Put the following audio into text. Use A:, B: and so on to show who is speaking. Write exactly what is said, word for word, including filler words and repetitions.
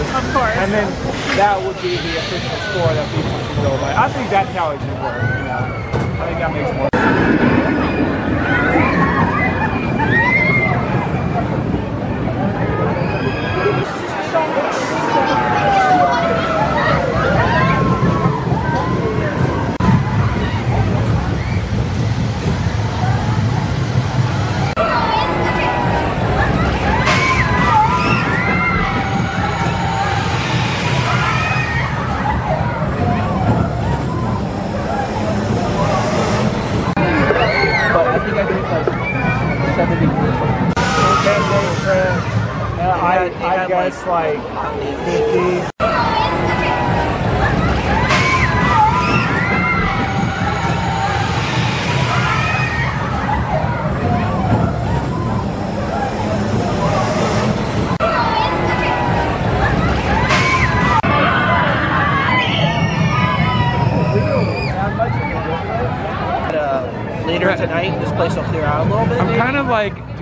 A: Of course.
B: And then that would be the official score that people should go by. I think that's how it should work, you know. I think that makes more sense. I, I guess like fifty.
C: Uh, later tonight, this place will clear out a little bit.
B: I'm kind of like